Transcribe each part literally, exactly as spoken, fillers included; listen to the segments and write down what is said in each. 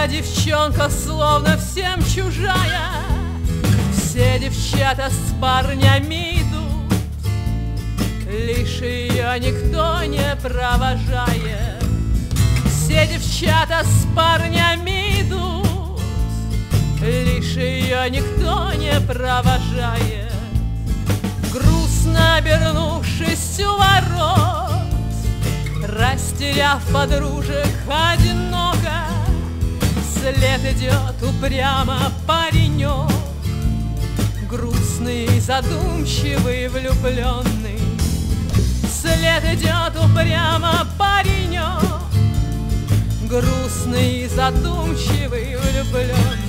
А девчонка словно всем чужая, все девчата с парнями идут, лишь ее никто не провожает. Все девчата с парнями идут, лишь ее никто не провожает. Грустно обернувшись у ворот, растеряв подружек одиноко, вслед идет упрямо паренек, грустный, задумчивый, влюбленный. Вслед идет упрямо паренек, грустный, задумчивый, влюбленный.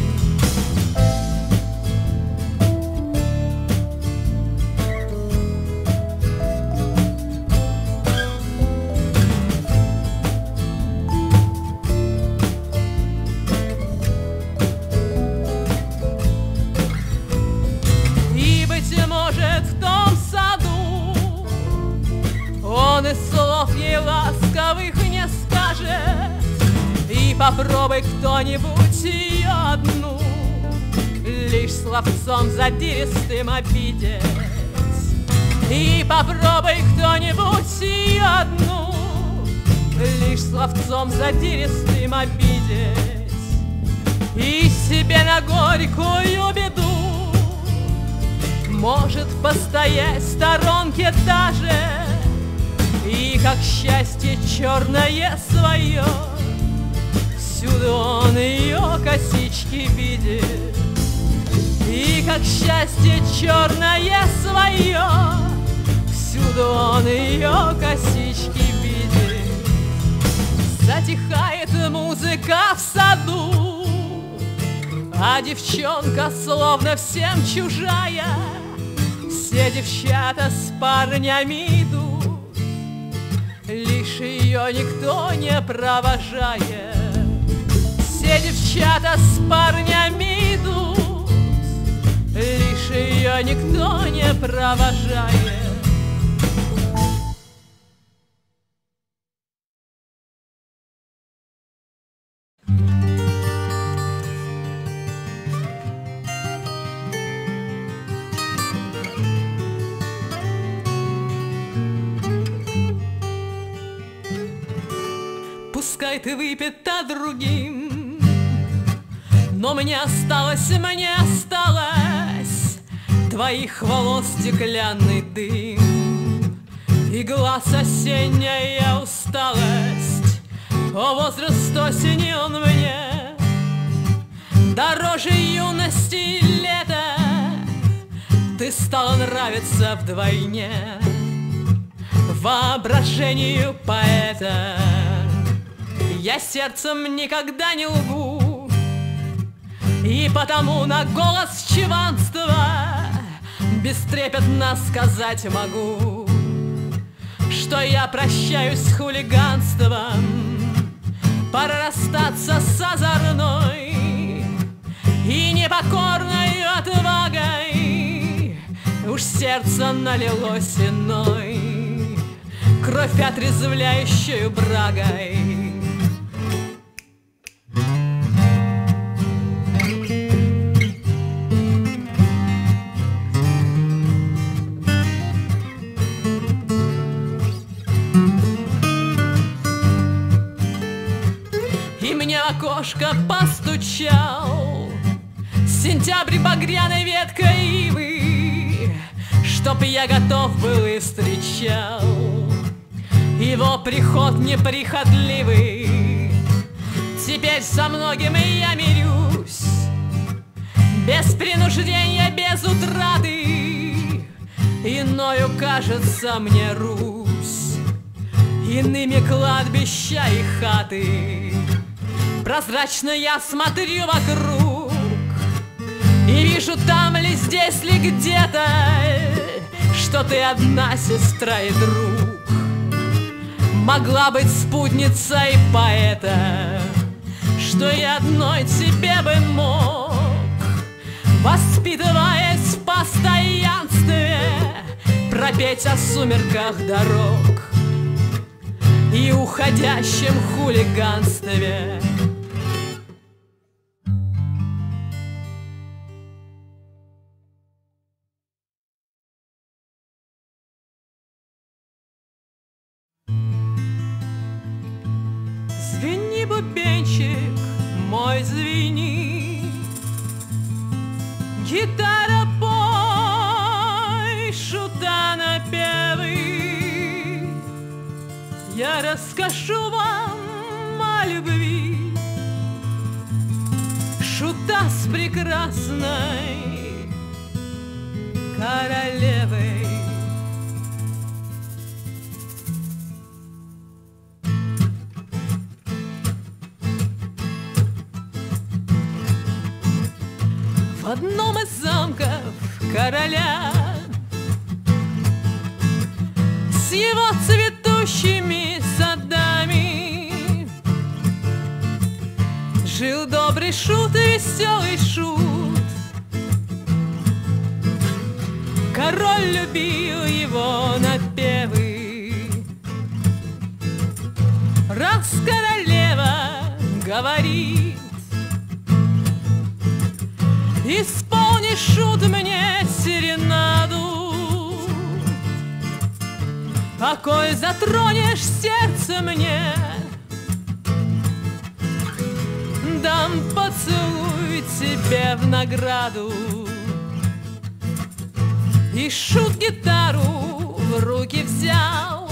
Он и слов ей ласковых не скажет, и попробуй кто-нибудь ее одну лишь словцом задиристым обидеть. И попробуй кто-нибудь ее одну лишь словцом задиристым обидеть. И себе на горькую беду может постоять в сторонке даже, и как счастье черное свое всюду он ее косички видит. И как счастье черное свое всюду он ее косички видит. Затихает музыка в саду, а девчонка словно всем чужая. Все девчата с парнями идут, лишь ее никто не провожает. Все девчата с парнями идут, лишь ее никто не провожает. Пускай ты выпита другим, но мне осталось, мне осталось твоих волос стеклянный дым и глаз осенняя усталость. О, возраст осени он мне дороже юности и лета. Ты стала нравиться вдвойне воображению поэта. Я сердцем никогда не лгу, и потому на голос чванства бестрепетно сказать могу, что я прощаюсь с хулиганством. Пора расстаться с озорной и непокорной отвагой. Уж сердце налилось иной, кровь отрезвляющую брагой. И мне в окошко постучал сентябрь багряной веткой ивы, чтоб я готов был и встречал его приход неприхотливый. Теперь со многим я мирюсь, без принуждения, без утраты. Иною кажется мне Русь, иными кладбища и хаты. Прозрачно я смотрю вокруг и вижу, там ли, здесь ли где-то, что ты одна сестра и друг, могла быть спутницей поэта, что я одной тебе бы мог, воспитываясь в постоянстве, пропеть о сумерках дорог и уходящем хулиганстве. Звени, бубенчик мой, звени, гитара, пой, шута напевы. Я расскажу вам о любви шута с прекрасной королевой. В одном из замков короля с его цветущими садами жил добрый шут и веселый шут. Король любил его напевы. Раз королева говорит: исполни, шут, мне серенаду, покой затронешь сердце мне, дам поцелуй тебе в награду. И шут гитару в руки взял,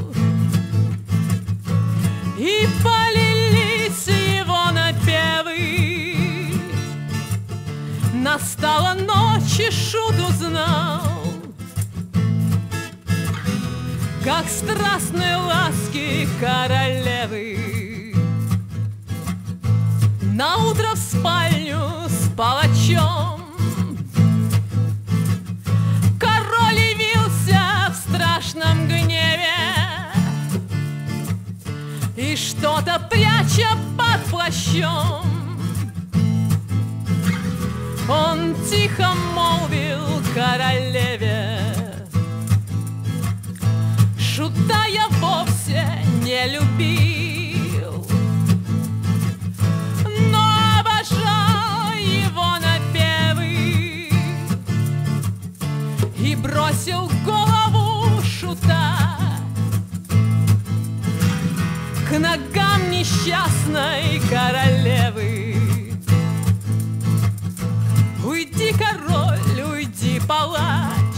и полились его напевы. Настала ночь, и шут узнал, как страстные ласки королевы. Наутро в спальню с палачом король явился в страшном гневе, и что-то пряча под плащом, он тихо молвил королеве: шута я вовсе не любил, но обожал его напевы. И бросил голову шута к ногам несчастной королевы. Уйди, король, уйди, палач,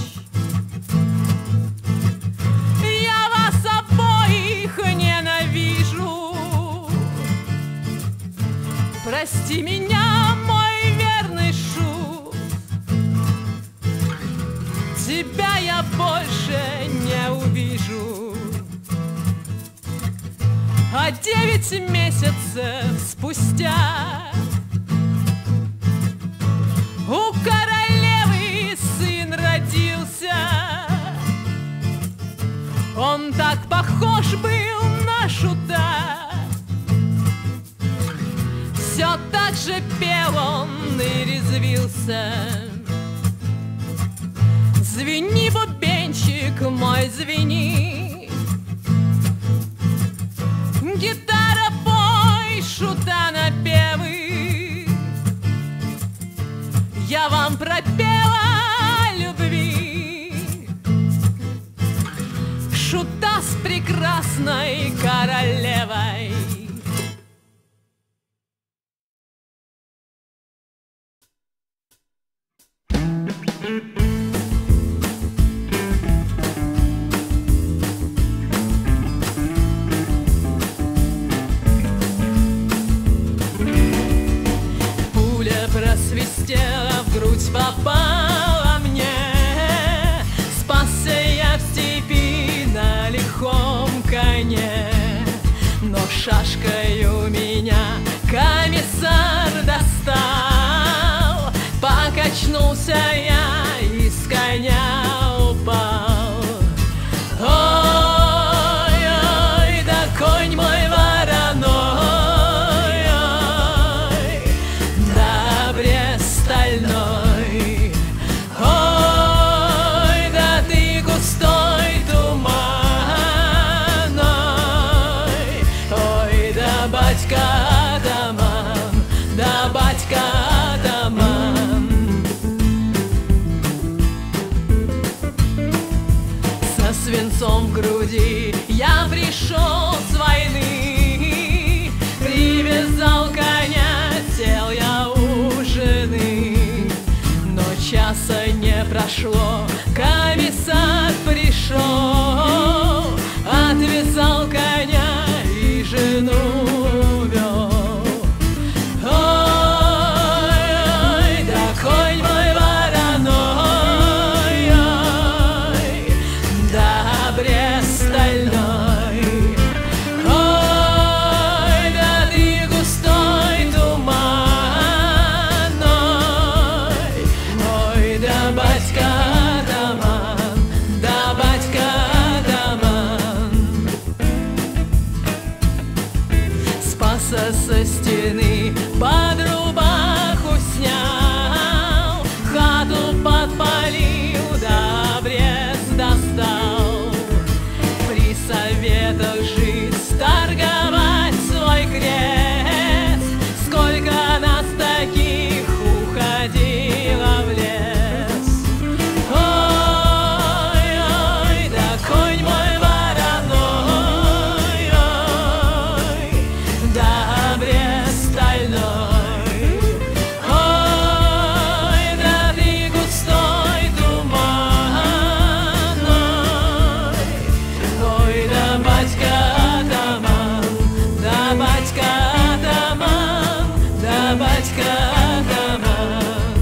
я вас обоих ненавижу. Прости меня, мой верный шут, тебя я больше не увижу. А девять месяцев спустя у королевы сын родился. Он так похож был на шута, все так же пел он и резвился. Звени, бубенчик мой, звени, гитара, пой, шута напевы. Я вам пропела о любви шута с прекрасной королевой. Пуля просвистела, в грудь попала мне. Спасся я в степи на лихом коне, но шашкою меня комиссар достал. Покачнулся я и с коня упал. Ой, ой, да конь мой вороной, ой, да брест стальной. Ой, да ты густой туманной. Ой, да батька атаман, да батька атаман. Со свинцом в груди я пришел с войны, время прошло, комиссар пришел, отвязал коня и жену увел. Ой, да конь мой вороной, ой, да обрез стальной, ой, да ты густой туман, ой, ой, да батька Атаман, да батька Атаман. Спаса со стены, под рубаху снял, хату подпалил, да обрез достал. При советах жить, торговать свой крест, сколько нас таких уходило в лес. Ой, ой, да конь мой вороной, ой, да обрез стальной, ой, да ты густой туман, ой, ой, да батька Атаман, да батька Атаман, да батька Атаман.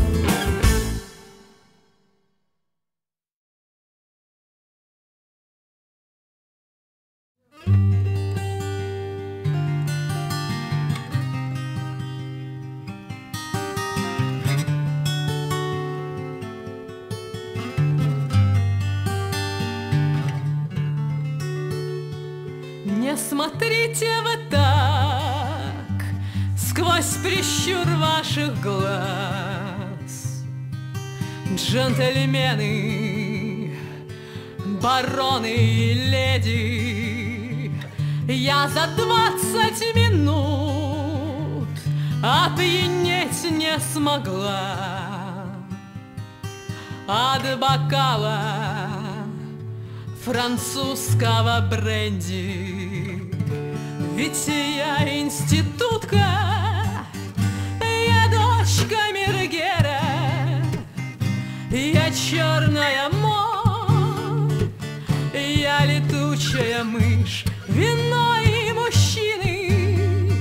Не смотрите вы так сквозь прищур ваших глаз, джентльмены, бароны и леди. Я за двадцать минут опьянеть не смогла от бокала французского бренди. Ведь я институтка, я дочь камергера, я черная моль, я летучая мышь, вино и мужчины,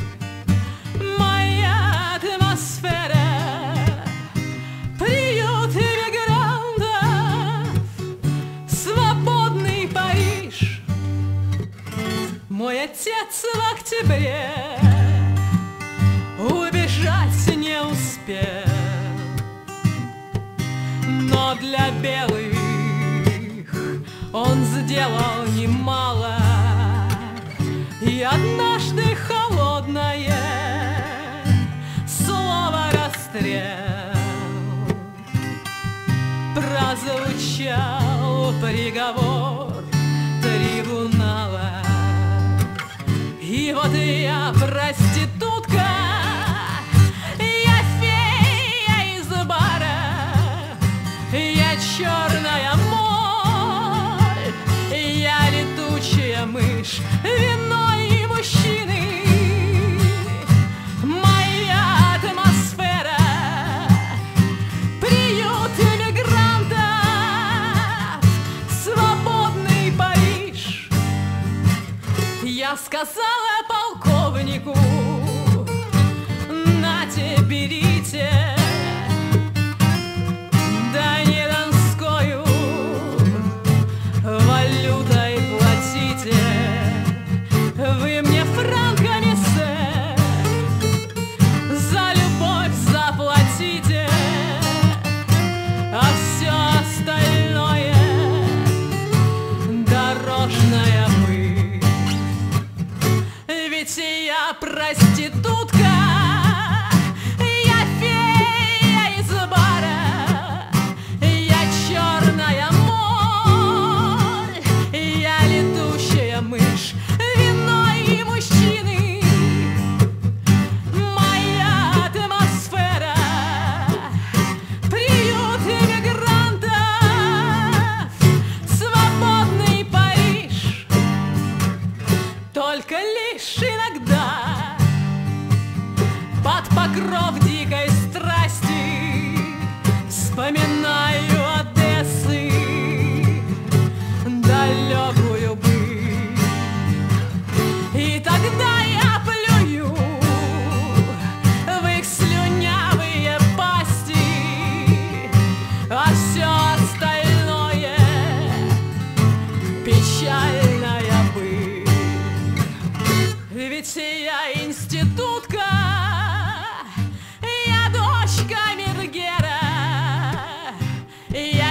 моя атмосфера, приют иммигрантов, свободный Париж. Мой отец в октябре убежать не успел, но для белых он сделал немало. И однажды холодное слово «расстрел» прозвучал приговор трибунала. И вот я проститутка, я фея из бара, я черная моль, я летучая мышь, вино и мужчины, моя атмосфера, приют иммигрантов, свободный Париж. Я сказала полковнику: нате, берите, да не донскою валютой платите. Вы мне франками, сэр, за любовь заплатите, а все остальное дорожная пыль.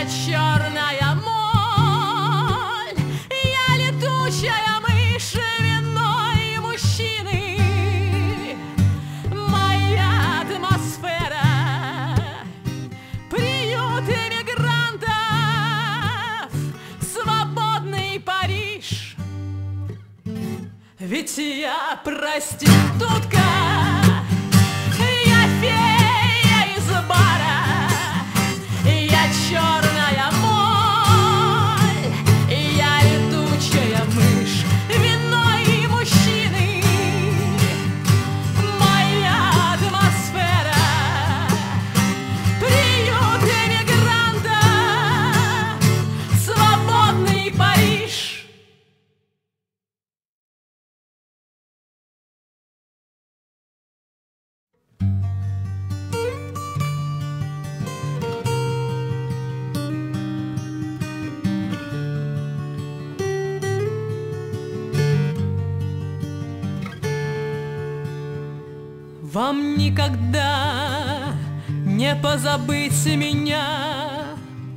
черная моль, я летучая мышь виной мужчины. Моя атмосфера — приют эмигрантов, свободный Париж. Ведь я проститутка, я фея из бара, я черная моль, я летучая мышь виной мужчины. Моя атмосфера — приют эмигрантов, свободный Париж. Вам никогда не позабыть меня,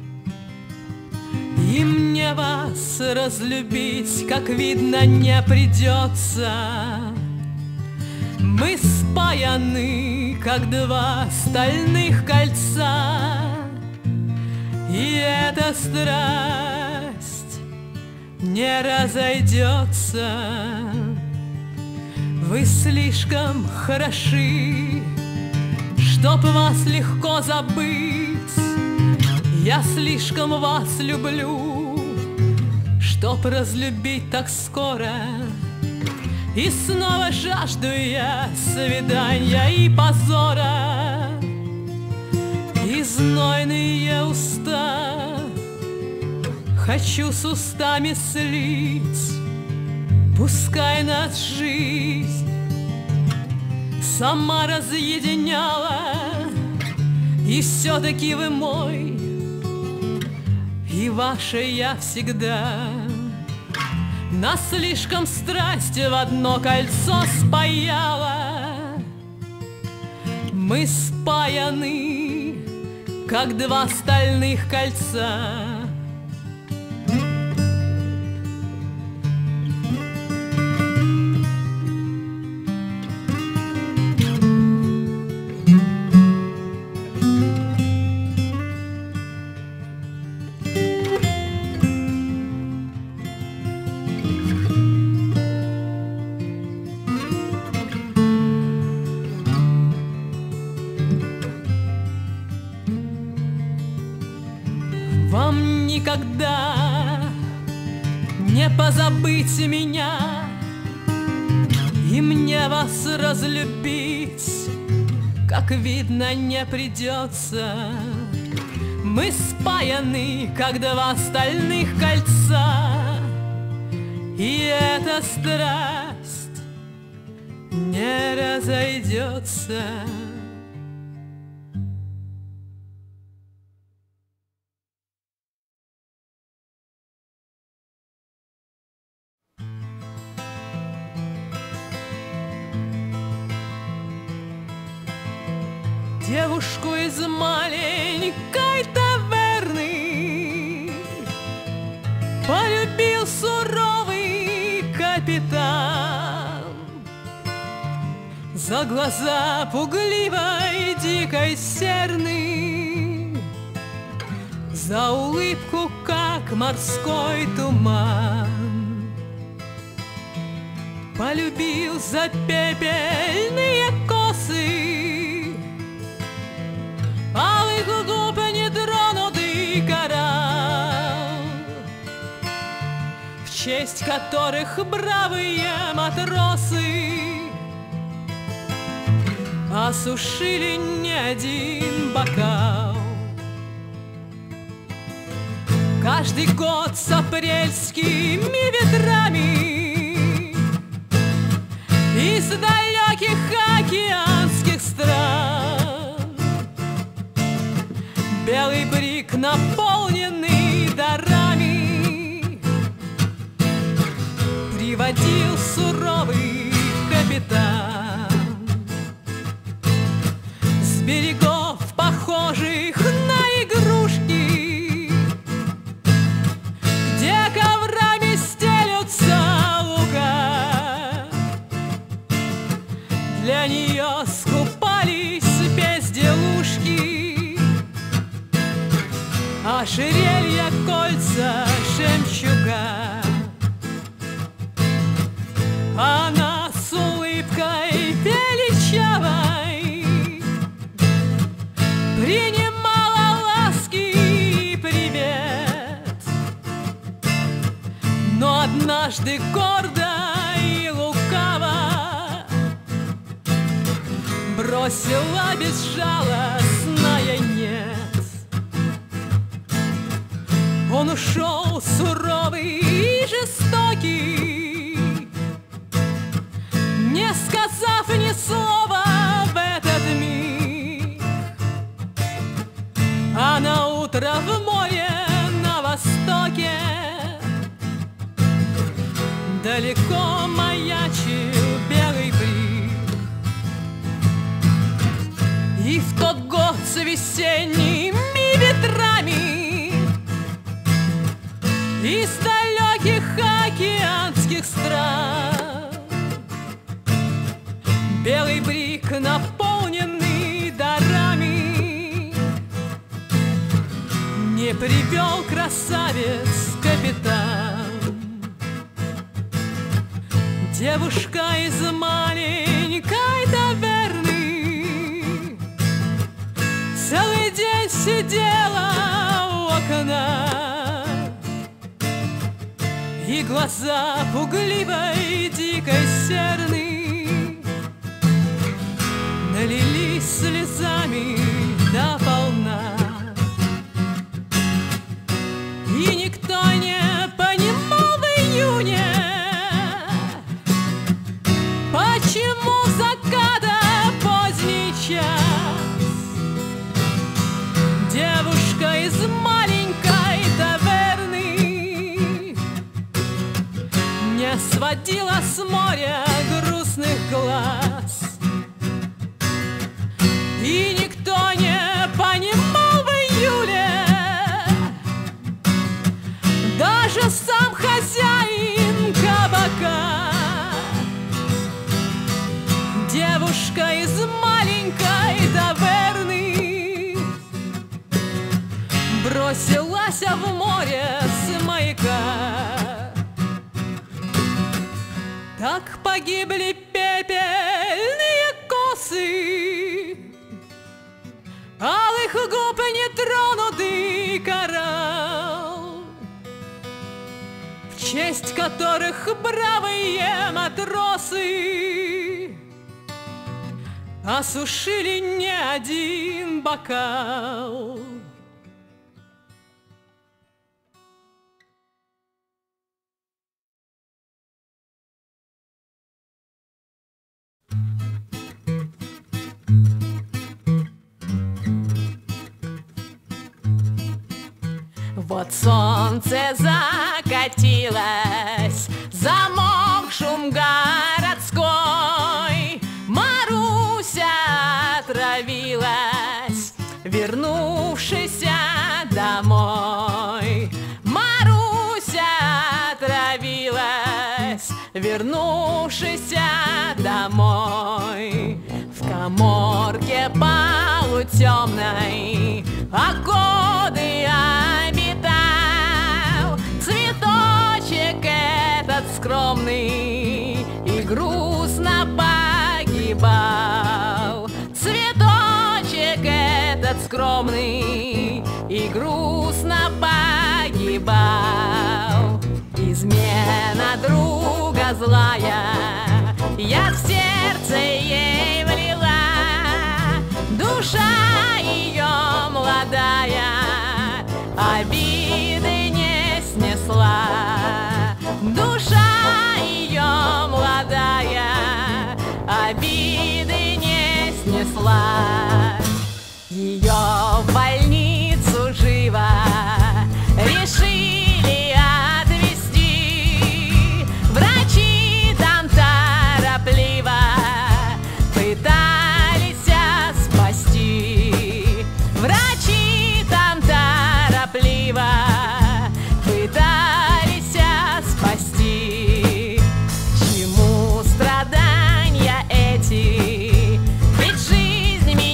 и мне вас разлюбить, как видно, не придется. Мы спаяны, как два стальных кольца, и эта страсть не разойдется. Вы слишком хороши, чтоб вас легко забыть. Я слишком вас люблю, чтоб разлюбить так скоро. И снова жажду я свидания и позора, и знойные уста хочу с устами слить. Пускай нас жизнь сама разъединяла, и все-таки вы мой, и ваше я всегда. Нас слишком страсть в одно кольцо спаяла. Мы спаяны, как два стальных кольца. Вам никогда не позабыть меня, и мне вас разлюбить, как видно, не придется. Мы спаяны, как два стальных кольца, и эта страсть не разойдется. Девушку из маленькой таверны полюбил суровый капитан. За глаза пугливой дикой серны, за улыбку, как морской туман. Полюбил за пепельные косы, алых губ нетронутый коралл, в честь которых бравые матросы осушили не один бокал. Каждый год с апрельскими ветрами из далеких океанских стран белый брик, наполненный дарами, приводил суровый капитан с берегов, похожих на игрушки, ожерелья, кольца, жемчуга. Она с улыбкой величавой принимала ласки и привет, но однажды гордо и лукаво бросила безжалостное нет. Он ушел суровый и жестокий, не сказав ни слова в этот миг. А на утро в море на востоке далеко маячил белый брик. И в тот год с весенними ветрами из далеких океанских стран белый брик, наполненный дарами, не привел красавец-капитан. Девушка из маленькой таверны целый день сидела у окна, и глаза пугливой дикой серны налились слезами дополна. И никто не понимал в июне, почему заката поздний час девушка из маленькой таверны не сводила с моря грустных глаз. И никто не понимал в июле, даже сам хозяин кабака. Девушка из маленькой таверны бросилась в море с маяка. Так погибли пепельные косы, алых губ нетронутый коралл, в честь которых бравые матросы осушили не один бокал. Вот солнце закатилось, замолк шум городской, Маруся отравилась, вернувшись домой. Маруся отравилась, вернувшись домой. В каморке полутемной окоды обитал цветочек этот скромный и грустно погибал. Цветочек этот скромный и грустно погибал. Измена друга злая я в сердце ей влила, душа ее молодая обиды не снесла. Душа ее молодая обиды не снесла. Ее в больницу живо решили отвезти. Врачи там торопливо пытались спасти. Врачи там торопливо пытались спасти. Чему страдания эти? Ведь жизнь меня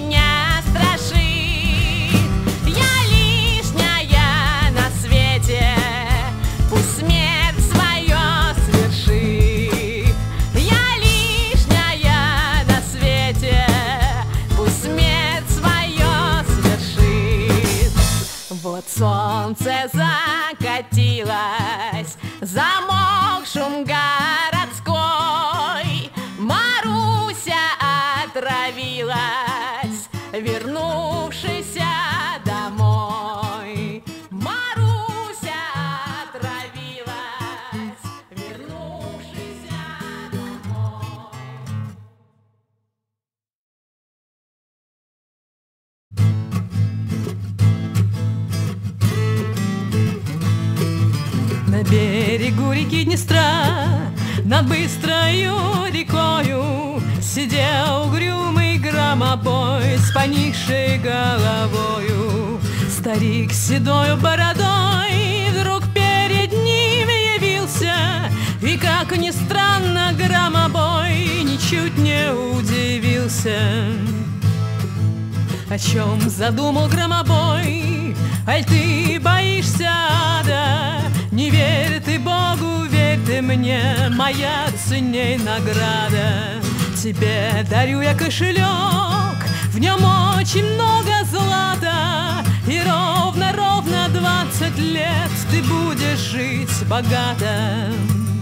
катилась, замолк шум городской. Маруся отравилась, вернувшись домой. Маруся отравилась, вернувшись домой. На берегу реки Днестра, над быстрою рекою, сидел угрюмый громобой с поникшей головою. Старик с седою бородой вдруг перед ним явился, и, как ни странно, громобой ничуть не удивился. О чем задумал громобой? Аль ты боишься ада? Не верь ты Богу, верь ты мне, моя ценней награда. Тебе дарю я кошелек, в нем очень много злата, и ровно-ровно двадцать лет ты будешь жить богато.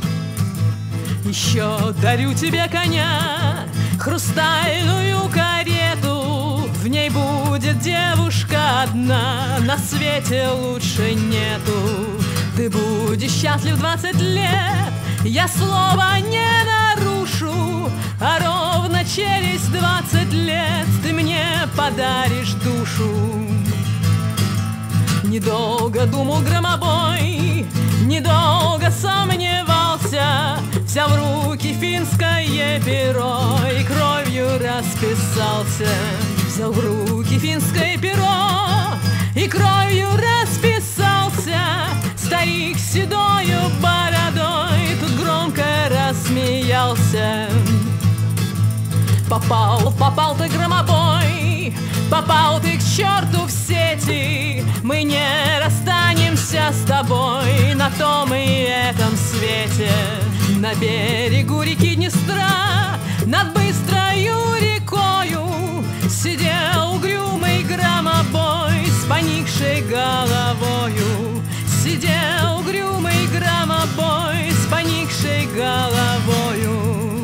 Еще дарю тебе коня, хрустальную карету, в ней будет девушка одна, на свете лучше нету. Ты будешь счастлив двадцать лет, я слова не нарушу, а ровно через двадцать лет ты мне подаришь душу. Недолго думал громобой, недолго сомневался, взял в руки финское перо и кровью расписался. Взял в руки финское перо и кровью расписался. Старик с седою бородой тут громко рассмеялся. Попал, попал ты, громобой, попал ты к черту в сети. Мы не расстанемся с тобой на том и этом свете. На берегу реки Днестра, над быстрою рекою, сидел угрюмый громобой с поникшей головою. Сидел угрюмый громобой с поникшей головою.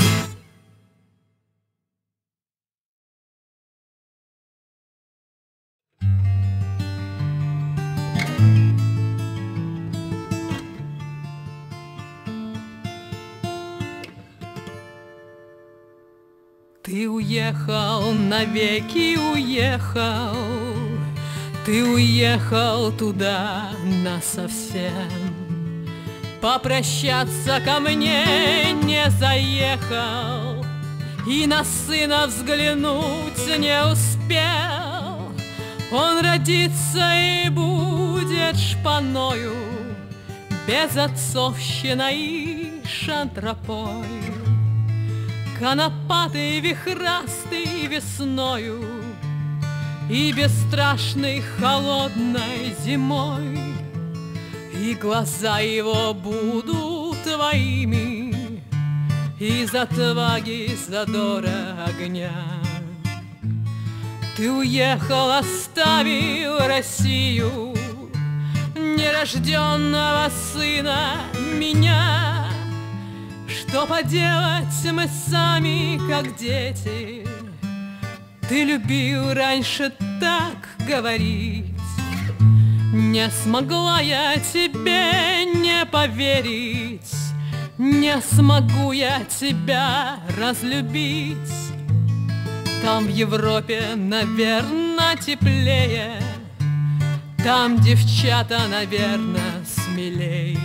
Ты уехал, навеки уехал, ты уехал туда насовсем. Попрощаться ко мне не заехал, и на сына взглянуть не успел. Он родится и будет шпаною, безотцовщиной и шантропой. Конопатый, вихрастый весною и бесстрашной холодной зимой, и глаза его будут твоими из отваги, задора, огня. Ты уехал, оставил Россию, нерожденного сына меня. Что поделать, мы сами, как дети. Ты любил раньше так говорить, не смогла я тебе не поверить, не смогу я тебя разлюбить. Там в Европе, наверно, теплее, там девчата, наверно, смелей.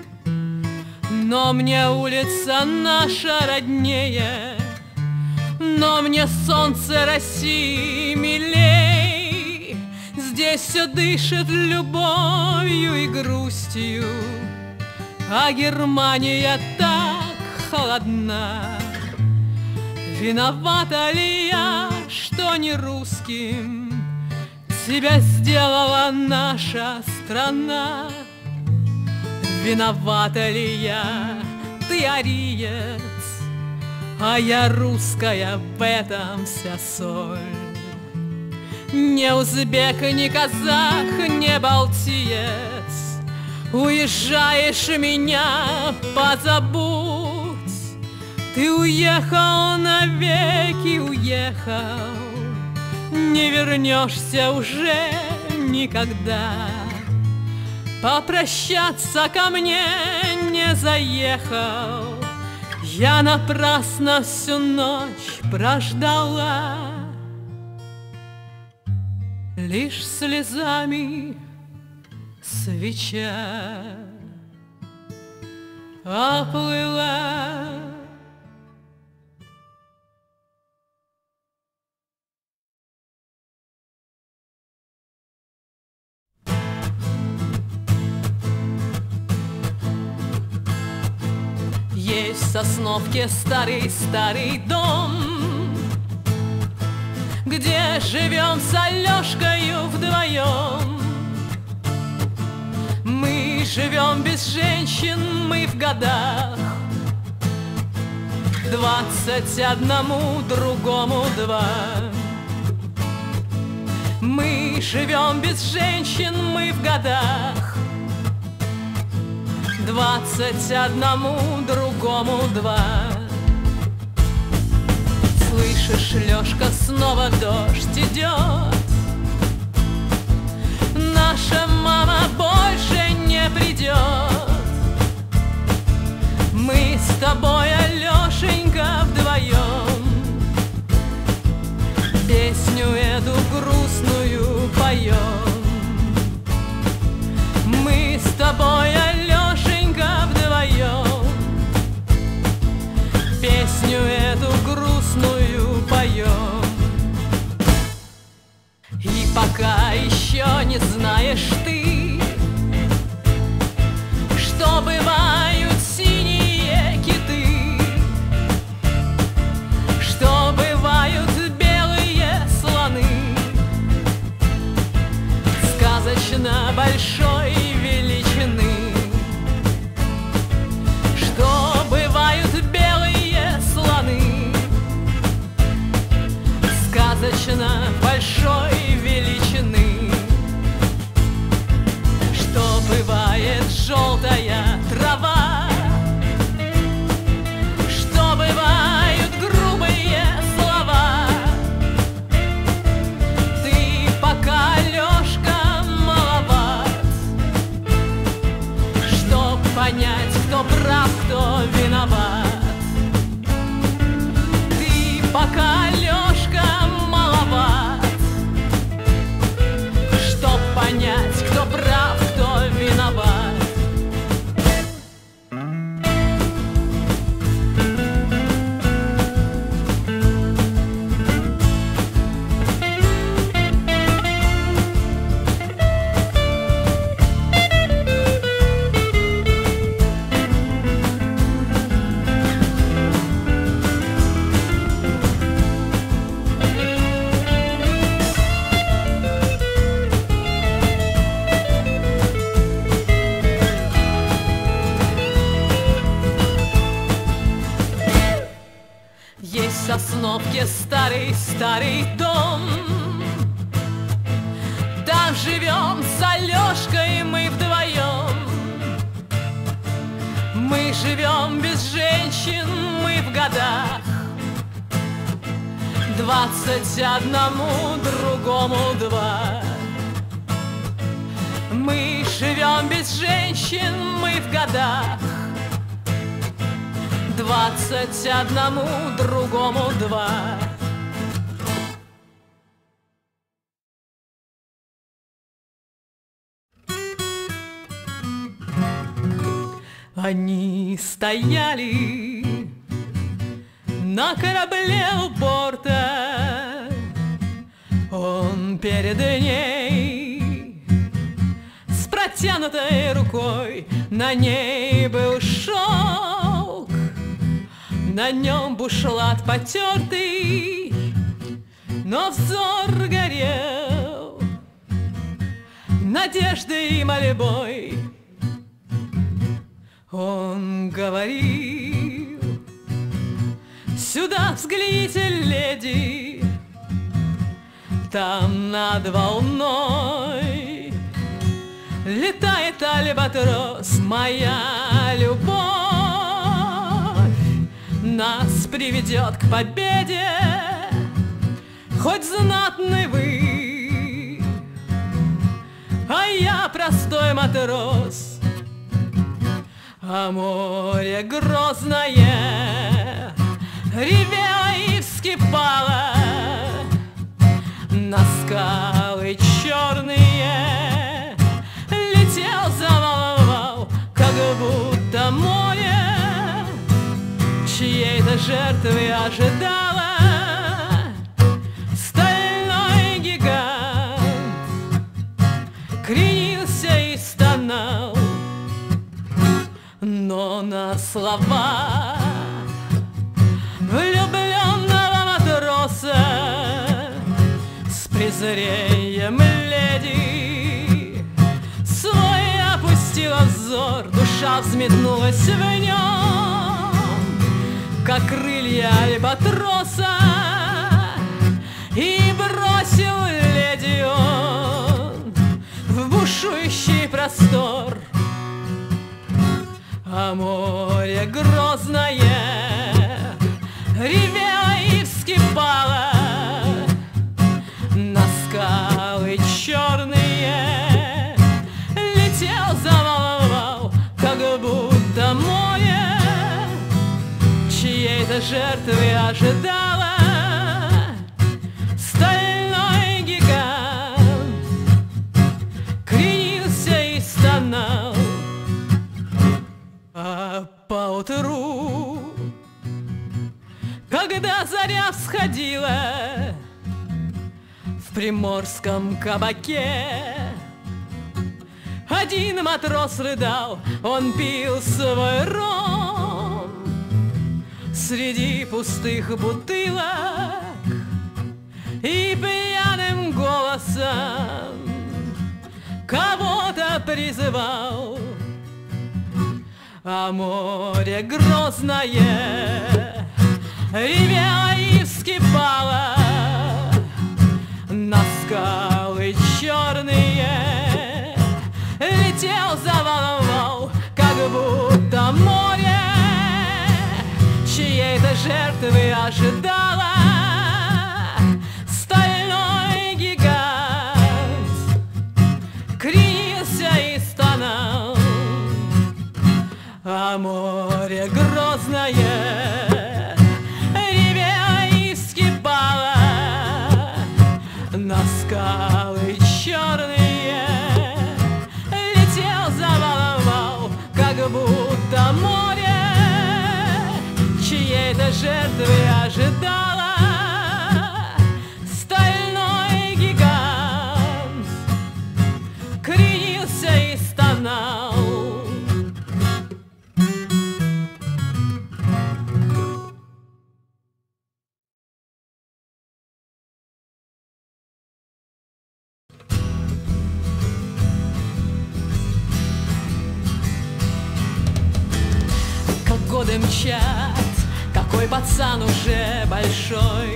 Но мне улица наша роднее, но мне солнце России милей. Здесь все дышит любовью и грустью, а Германия так холодна. Виновата ли я, что не русским тебя сделала наша страна? Виновата ли я, ты ариец, а я русская, в этом вся соль. Не узбек, не казах, не балтиец, Уезжаешь, меня позабудь. Ты уехал, навеки уехал, не вернешься уже никогда. Попрощаться ко мне не заехал, я напрасно всю ночь прождала. Лишь слезами свеча оплыла. Есть в Сосновке старый-старый дом, где живем с Алешкою вдвоем. Мы живем без женщин, мы в годах, двадцать одному, другому два. Мы живем без женщин, мы в годах, двадцать одному, другому два. Слышишь, Лёшка, снова дождь идет, наша мама больше не придет. Мы с тобой, Алешенька, вдвоем песню эту грустную поем. Мы с тобой, Алешенька, вдвоем песню эту грустную поем. И пока еще не знаешь ты, что бывают синие киты, что бывают белые слоны, сказочно большой величины, что бывают белые слоны, сказочно большой величины, что бывает желтая трава, что бывают грубые слова. Ты пока, Лёшка, маловат, чтоб понять, кто прав, кто виноват. Ты пока, Лёшка, маловат, чтоб понять, кто прав, кто виноват. Есть в Сосновке старый-старый дом, там живем с Алешкой мы вдвоем. Мы живем без женщин, мы в годах, двадцать одному, другому два. Мы живем без женщин, мы в годах, двадцать одному, другому два. Они стояли на корабле у порта, он перед ней с протянутой рукой, на ней был шелк, на нем бушлат потертый, но взор горел надеждой и мольбой. Он говорил: сюда взгляните, леди, там над волной летает альбатрос, моя любовь нас приведет к победе, хоть знатный вы, а я простой матрос. А море грозное ревело и вскипало, на скалы черные летел, заволновал, как будто море чьей-то жертвы ожидало. Стальной гигант кренился и стонал, но на слова влюбленного матроса с презрением леди свой опустила взор, душа взметнулась в нем, как крылья альбатроса, и бросил леди он в бушующий простор. А море грозное ревело и вскипало, на скалы черные летел, заволновал, как будто море чьей-то жертвы ожидало. Стальной гигант кренился и стонал. А поутру, когда заря всходила, в приморском кабаке один матрос рыдал, он пил свой ром среди пустых бутылок и пьяным голосом кого-то призывал. А море грозное ревело и вскипало, на скалы черные летел, заволновал, как будто море чьей-то жертвы ожидало. Стальной гигант кренился и стонал. А море грозное ревело и вскипало, на скалы черные летел, заволновал, как будто море чьей-то жертвы ожидало. Стальной гигант кренился и стонал. Годы мчат, какой пацан уже большой.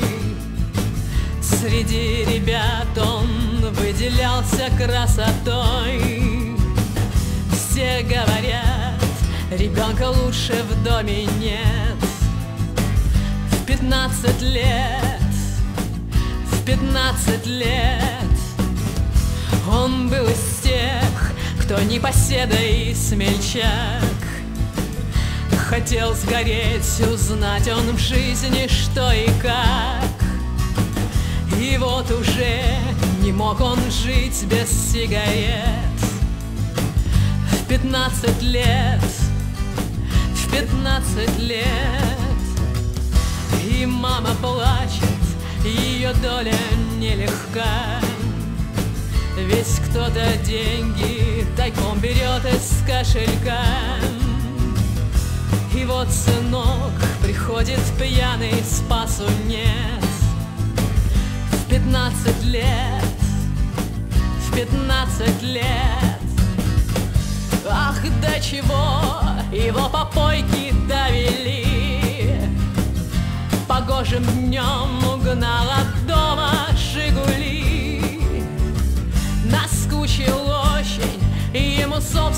Среди ребят он выделялся красотой. Все говорят, ребенка лучше в доме нет. В пятнадцать лет, в пятнадцать лет он был из тех, кто непоседа и смельчак. Хотел сгореть, узнать он в жизни что и как. И вот уже не мог он жить без сигарет. В пятнадцать лет, в пятнадцать лет. И мама плачет, ее доля нелегка. Ведь кто-то деньги тайком берет из кошелька. И вот сынок приходит пьяный, спасу нет. В пятнадцать лет, в пятнадцать лет. Ах, до чего его попойки довели. Погожим днем угнал от дома Жигули. Наскучил очень и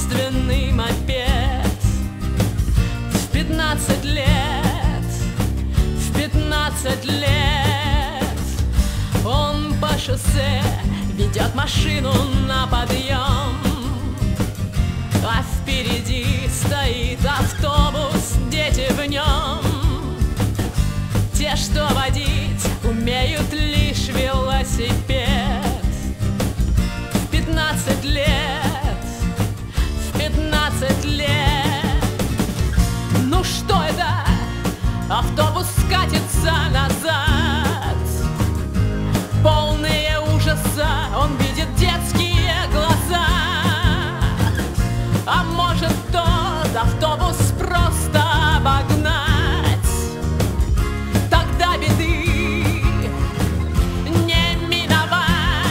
собственный мопед. В пятнадцать лет, в пятнадцать лет он по шоссе ведет машину на подъем, а впереди стоит автобус, дети в нем. Те, что водить умеют лишь велосипед. В пятнадцать лет, в пятнадцать лет. Ну что это? Автобус катится назад. Полные ужаса, он видит детские глаза. А может тот автобус просто обогнать? Тогда беды не миновать.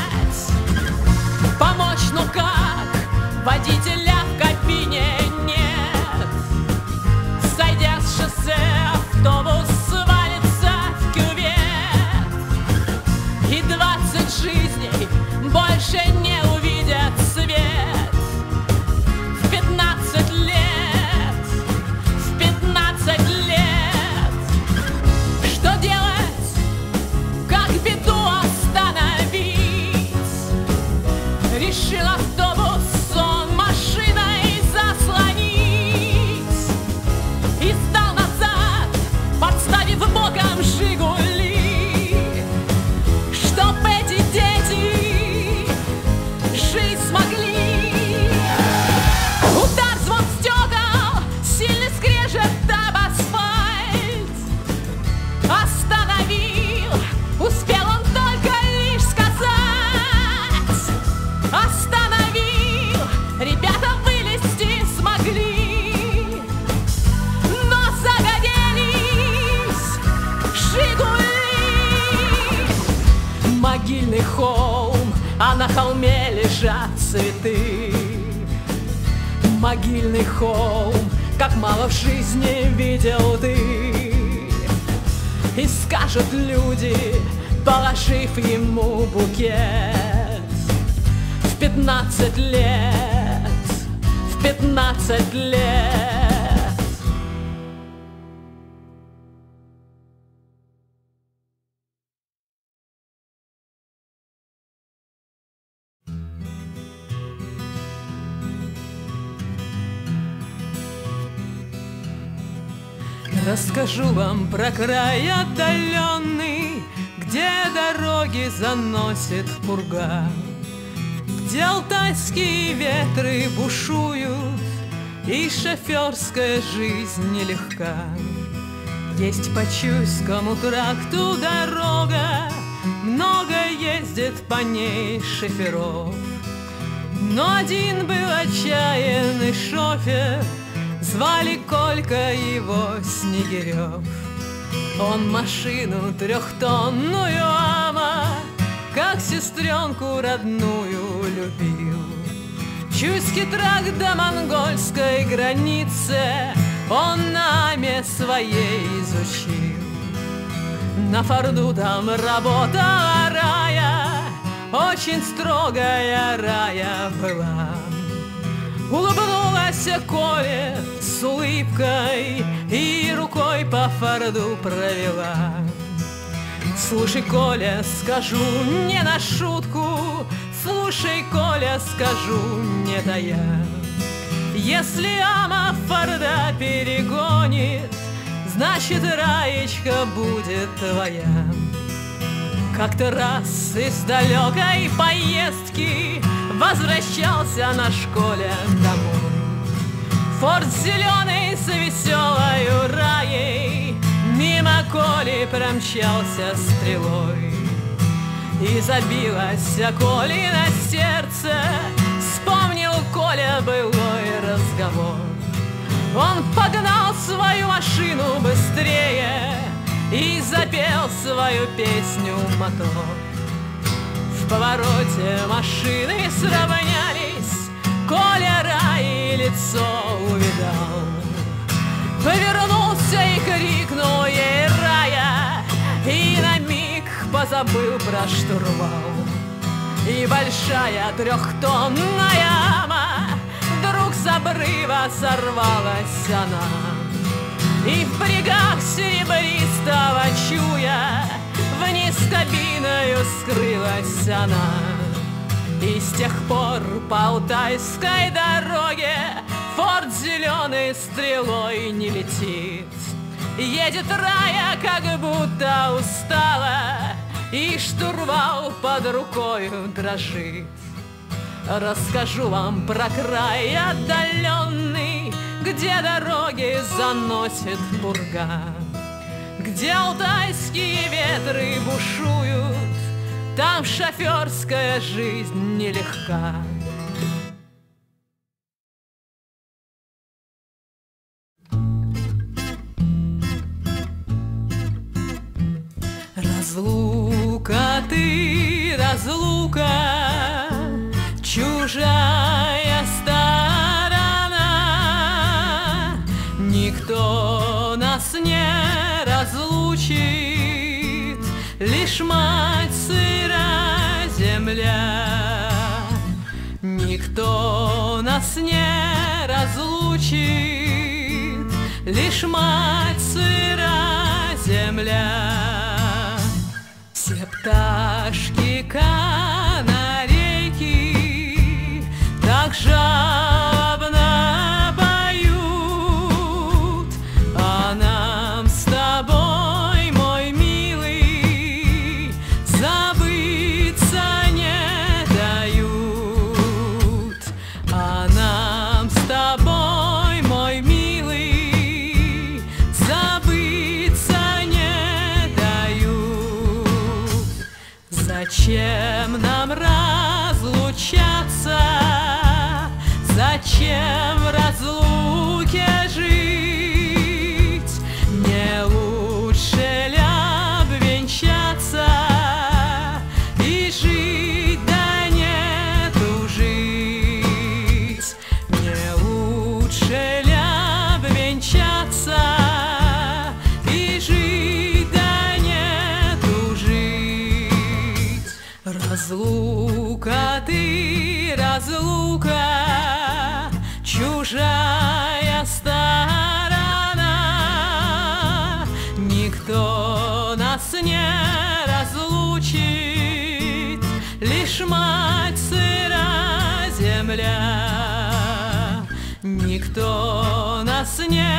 Помочь, ну как? Водителя в кабине нет. Сойдя с шоссе, автобус свалится в кювет. И двадцать жизней больше не увидят свет. В пятнадцать лет, в пятнадцать лет. Что делать? Как беду остановить? Решил автобус сон машиной заслонить и сдал назад, подставив боком «Жигули», чтоб эти дети жить смогли. Удар, звон стекол, сильный скрежет об асфальт. Остановил, успел он только лишь сказать. Остановил, ребята вылезти смогли, но загорелись «Жигули». Могильный холм, а на холме лежат цветы. Могильный холм, как мало в жизни видел ты. И скажут люди, положив ему букет. В пятнадцать лет, в пятнадцать лет. Расскажу вам про край отдаленный, где дороги заносит пурга, где алтайские ветры бушуют, и шоферская жизнь нелегка. Есть по Чуйскому тракту дорога, много ездит по ней шоферов. Но один был отчаянный шофер, звали Колька его Снегирев. Он машину трехтонную ама, как сестренку родную, любил. Чуйский тракт до монгольской границы он на аме своей изучил. На форду там работала Рая, очень строгая Рая была. Улыбнулась Коле с улыбкой и рукой по форду провела. Слушай, Коля, скажу не на шутку, слушай, Коля, скажу не тая. Если ама форда перегонит, значит, Раечка будет твоя. Как-то раз из далекой поездки возвращался наш Коля домой. Форд зеленый с веселою Раей мимо Коли промчался стрелой. И забилось Коли на сердце, вспомнил Коля былой разговор. Он погнал свою машину быстрее и запел свою песню мотор. В повороте машины сравнялись, Коля Раи лицо увидал. Повернулся и крикнул ей Рая, и на миг позабыл про штурвал. И большая трехтонная ама вдруг с обрыва сорвалась она, и в брегах серебристого чуя вниз кабиною скрылась она. И с тех пор по Алтайской дороге форт зеленый стрелой не летит. Едет Рая, как будто устала, и штурвал под рукою дрожит. Расскажу вам про край отдаленный, где дороги заносит пурга, где алтайские ветры бушуют, там шоферская жизнь нелегка. Разлука ты, разлука, чужая сторона, никто нас не разлучит, лишь мать сыра земля. Никто нас не разлучит, лишь мать сыра земля. Все пташки канарейки так жалобно поют, а нам с тобой, мой милый, забыться не дают. А нам с тобой, мой милый, забыться не дают. Зачем нам разлучаться? Зачем в разлуке жить? Не лучше ли обвенчаться и жить, да не тужить? Не лучше ли обвенчаться и жить, да не тужить? Разлука ты, разлука, чужая сторона, никто нас не разлучит, лишь мать сыра земля. Никто нас не